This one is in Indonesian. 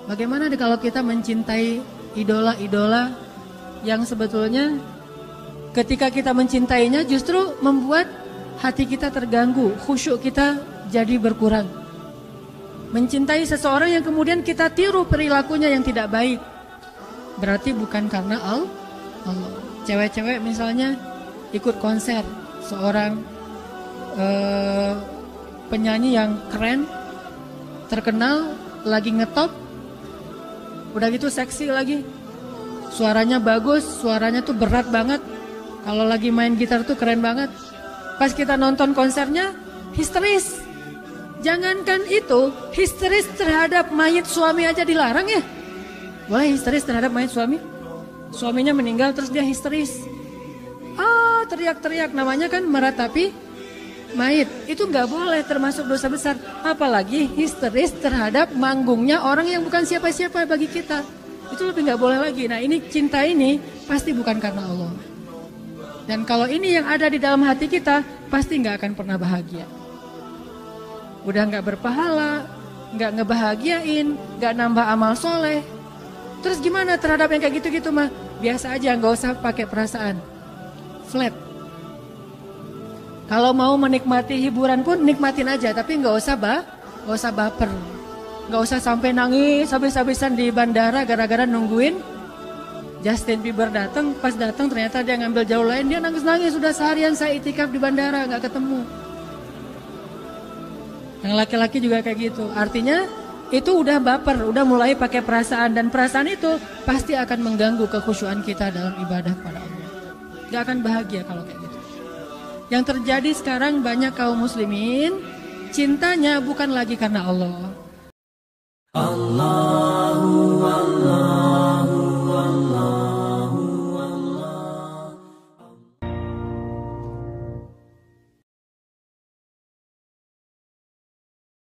Bagaimana kalau kita mencintai idola-idola yang sebetulnya ketika kita mencintainya justru membuat hati kita terganggu, khusyuk kita jadi berkurang. Mencintai seseorang yang kemudian kita tiru perilakunya yang tidak baik, berarti bukan karena Allah. Cewek-cewek misalnya ikut konser seorang penyanyi yang keren, terkenal, lagi ngetop, udah gitu seksi lagi, suaranya bagus, suaranya tuh berat banget, kalau lagi main gitar tuh keren banget. Pas kita nonton konsernya histeris. Jangankan itu, histeris terhadap mayit suami aja dilarang ya. Boleh histeris terhadap mayit suami? Suaminya meninggal terus dia histeris, teriak-teriak, namanya kan meratapi mayit. Itu gak boleh, termasuk dosa besar. Apalagi histeris terhadap manggungnya orang yang bukan siapa-siapa bagi kita. Itu lebih gak boleh lagi. Nah ini cinta ini pasti bukan karena Allah. Dan kalau ini yang ada di dalam hati kita, pasti gak akan pernah bahagia. Udah gak berpahala, gak ngebahagiain, gak nambah amal soleh. Terus gimana terhadap yang kayak gitu-gitu mah? Biasa aja, gak usah pakai perasaan. Flat. Kalau mau menikmati hiburan pun nikmatin aja, tapi gak usah baper. Gak usah sampai nangis habis-habisan di bandara gara-gara nungguin Justin Bieber datang. Pas datang ternyata dia ngambil jalur lain, dia nangis-nangis. Sudah seharian saya itikaf di bandara gak ketemu. Yang laki-laki juga kayak gitu. Artinya itu udah baper, udah mulai pakai perasaan. Dan perasaan itu pasti akan mengganggu kekhusyuan kita dalam ibadah pada Allah. Gak akan bahagia kalau kayak gitu. Yang terjadi sekarang banyak kaum muslimin cintanya bukan lagi karena Allah.